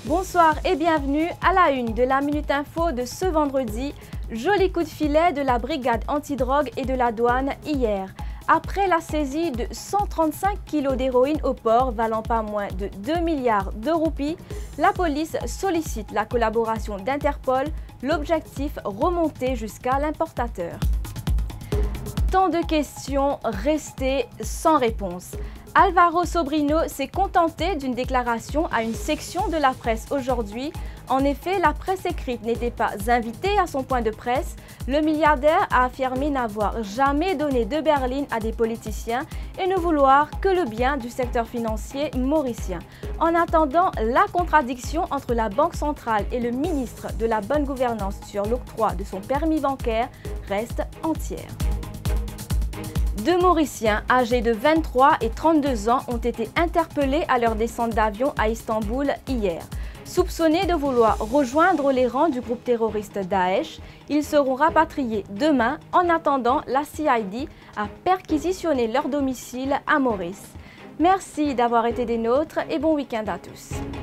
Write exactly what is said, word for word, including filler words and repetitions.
Bonsoir et bienvenue à la une de la Minute Info de ce vendredi. Joli coup de filet de la brigade antidrogue et de la douane hier. Après la saisie de cent trente-cinq kilos d'héroïne au port valant pas moins de deux milliards de roupies, la police sollicite la collaboration d'Interpol, l'objectif remonter jusqu'à l'importateur. Tant de questions restées sans réponse. Alvaro Sobrino s'est contenté d'une déclaration à une section de la presse aujourd'hui. En effet, la presse écrite n'était pas invitée à son point de presse. Le milliardaire a affirmé n'avoir jamais donné de berline à des politiciens et ne vouloir que le bien du secteur financier mauricien. En attendant, la contradiction entre la Banque centrale et le ministre de la Bonne Gouvernance sur l'octroi de son permis bancaire reste entière. Deux Mauriciens âgés de vingt-trois et trente-deux ans ont été interpellés à leur descente d'avion à Istanbul hier. Soupçonnés de vouloir rejoindre les rangs du groupe terroriste Daesh, ils seront rapatriés demain. En attendant, la C I D a perquisitionné leur domicile à Maurice. Merci d'avoir été des nôtres et bon week-end à tous.